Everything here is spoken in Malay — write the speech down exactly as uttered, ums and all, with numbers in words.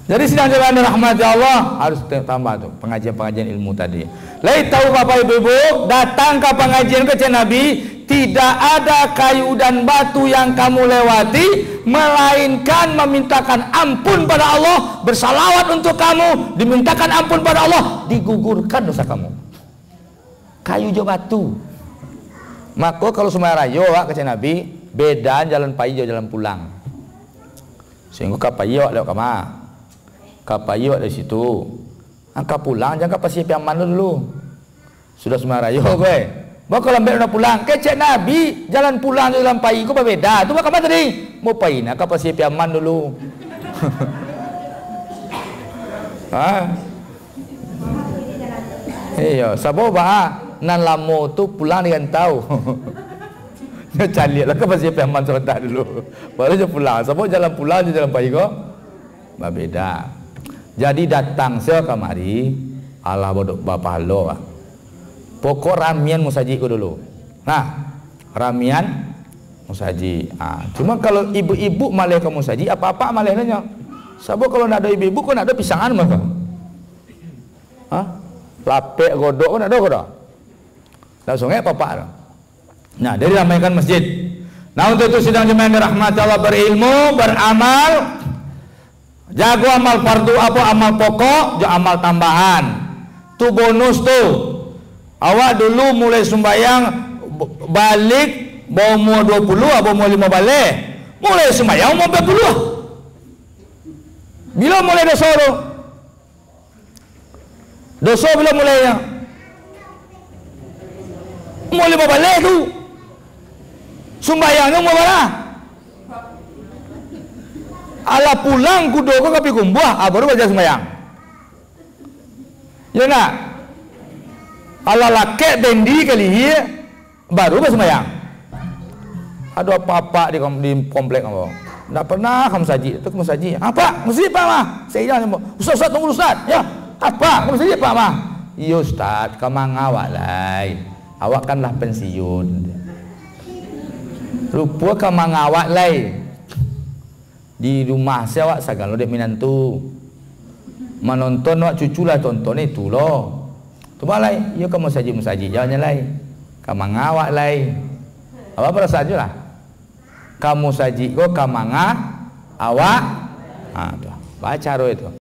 Jadi sidang jemaah rahmat Allah harus tambah tu pengajian-pengajian ilmu tadi. Lai tahu Bapak Ibu-ibu, datang ke pengajian ke Nabi, tidak ada kayu dan batu yang kamu lewati melainkan memintakan ampun pada Allah, bersalawat untuk kamu, dimintakan ampun pada Allah, digugurkan dosa kamu. Kayu jo batu. Maka kalau semua rayo ke Nabi, beda jalan payo jalan pulang. Sehingga kapayo lewat kamar. Kapayo dari situ. Angka pulang jangan kapasi piaman dulu. Sudah semua rayo gue. Bawa lambat nak pulang. Kecek Nabi jalan pulang jalan pai kau berbeda. Tu bakal mana tadi? Mau pai nak kapasi piaman dulu. Ha? Iya, sabo bah nan lamo tu pulang dengan tahu. Dia cari lah kapasi piaman sebentar dulu. Baru je pulang. Sabo jalan pulang je jalan pai kau. Berbeda. Jadi datang saya kamari Allah bodok bapa lo. Pokok ramian musaji ko dulu. Nah, ramian musaji. Ah, cuma kalau ibu-ibu malih ke musaji apa-apa malih nanya. Sebab kalau nak ada ibu-ibu kau nak ada pisangan maka. Hah? Lapek godok kau nak ada godok. Langsung eh apa-apa. Nah, dari ramaikan masjid. Nah, untuk itu sidang jemaah rahmat Allah berilmu, beramal. Jago amal fardu apa amal pokok, jo amal tambahan. Tu bonus tu. Awak dulu mulai sembahyang balik bawa umur dua puluh atau umur lima balik. Mulai sembahyang umur empat puluh. Bila mulai dosa tu? Dosa bila mulainya? Umur lima balik tu. Sembahyangnya umur berapa? Ala pulang kudo kau kapi kumbuah, ah, baru baca sembahyang. Ya nak? Ala laki bendi kali ini baru baca sembahyang. Ada apa-apa di, di komplek kamu? Tak pernah kamu saji, itu kamu saji. Apa? Mesti apa mah? Saya jangan Ustaz, Ustaz tunggu Ustaz. Ya, apa? Kamu saji apa mah? Iya Ustaz, kamu ngawak lay. Awak kanlah pensiun. Rupa kamu ngawak lay. Di rumah saya awak sagalo dek minantu menonton awak cucu lah tonton itu loh tu balai ya kamu saji musaji jalannya lai kamu ngawak lai apa perasa aja lah kamu saji kok kamu ngawak ah tu baca ro itu.